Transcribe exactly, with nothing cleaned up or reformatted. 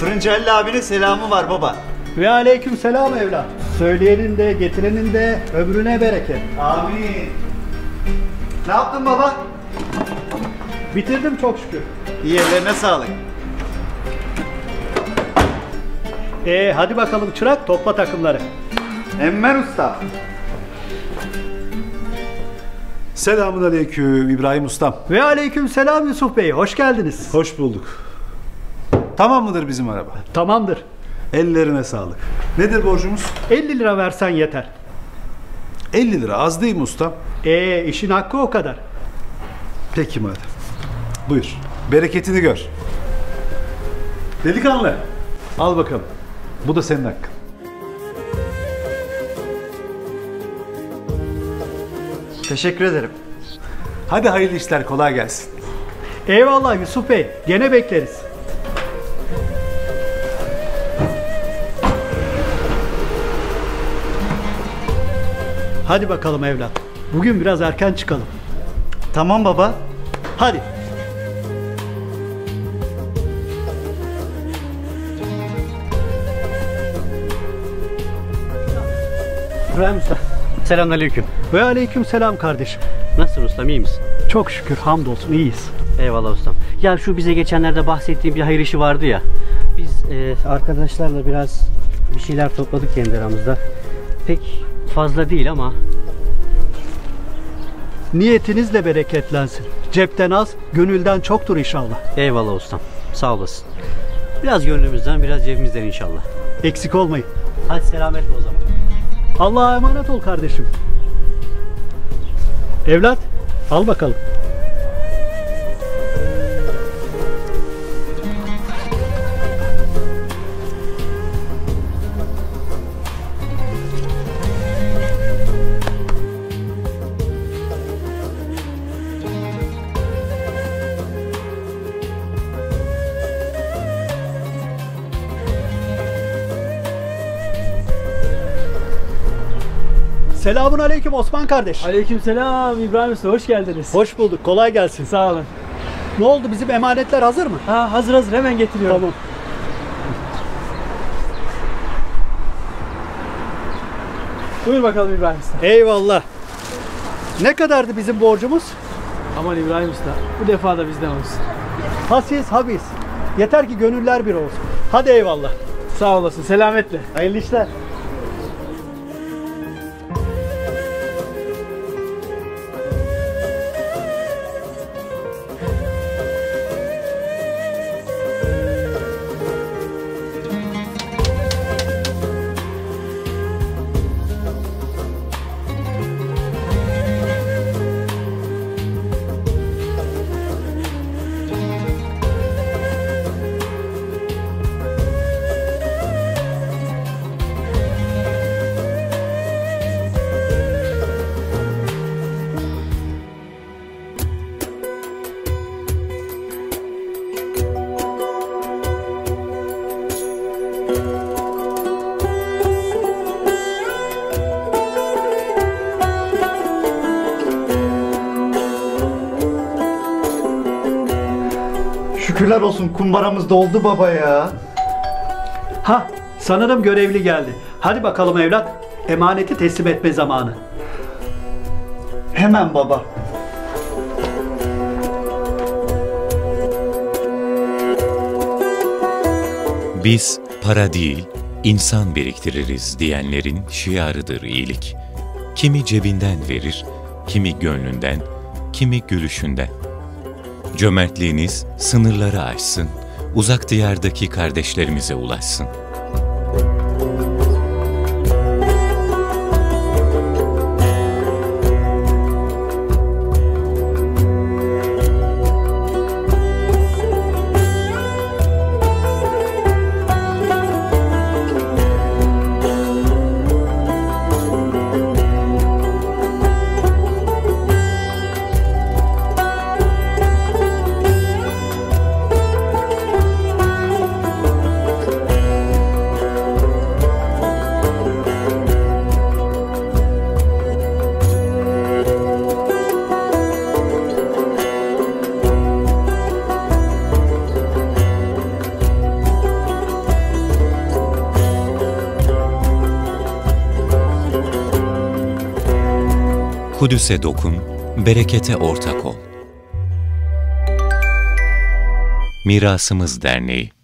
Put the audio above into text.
Fırıncı Halil abinin selamı var baba. Ve aleyküm selam evlat. Söyleyenin de getirenin de ömrüne bereket. Amin. Ne yaptın baba? Bitirdim çok şükür. İyi, ellerine sağlık. Ee hadi bakalım çırak, topla takımları. Emmen usta. Selamünaleyküm İbrahim Ustam. Ve aleyküm selam Yusuf Bey, hoş geldiniz. Hoş bulduk. Tamam mıdır bizim araba? Tamamdır. Ellerine sağlık. Nedir borcumuz? elli lira versen yeter. elli lira az değil mi ustam? Ee işin hakkı o kadar. Peki madem. Buyur. Bereketini gör. Delikanlı. Al bakalım. Bu da senin hakkın. Teşekkür ederim. Hadi hayırlı işler, kolay gelsin. Eyvallah Yusuf Bey, gene bekleriz. Hadi bakalım evlat. Bugün biraz erken çıkalım. Tamam baba. Hadi. İbrahim Usta. Selamünaleyküm. Ve aleyküm selam kardeşim. Nasılsın ustam, iyi misin? Çok şükür, hamdolsun iyiyiz. Eyvallah ustam. Ya şu bize geçenlerde bahsettiğim bir hayır işi vardı ya. Biz e, arkadaşlarla biraz bir şeyler topladık kendi aramızda. Pek fazla değil ama. Niyetiniz de bereketlensin. Cepten az, gönülden çoktur inşallah. Eyvallah ustam. Sağ olasın. Biraz gönlümüzden, biraz cebimizden inşallah. Eksik olmayın. Hadi selametle o zaman. Allah'a emanet ol kardeşim. Evlat, al bakalım. Selamun aleyküm Osman kardeş. Aleykümselam İbrahim Usta, hoş geldiniz. Hoş bulduk, kolay gelsin. Sağ olun. Ne oldu, bizim emanetler hazır mı? Ha, hazır hazır, hemen getiriyorum. Tamam. Buyur bakalım İbrahim Usta. Eyvallah. Ne kadardı bizim borcumuz? Aman İbrahim Usta, bu defa da bizden olsun. Hasiz habis. Yeter ki gönüller bir olsun. Hadi eyvallah. Sağ olasın, selametle. Hayırlı işler. Şükürler olsun, kumbaramız doldu baba ya. Ha, sanırım görevli geldi. Hadi bakalım evlat, emaneti teslim etme zamanı. Hemen baba. Biz para değil, insan biriktiririz diyenlerin şiarıdır iyilik. Kimi cebinden verir, kimi gönlünden, kimi gülüşünden. Cömertliğiniz sınırları aşsın, uzak diyardaki kardeşlerimize ulaşsın. Kudüs'e dokun, berekete ortak ol. Mirasımız Derneği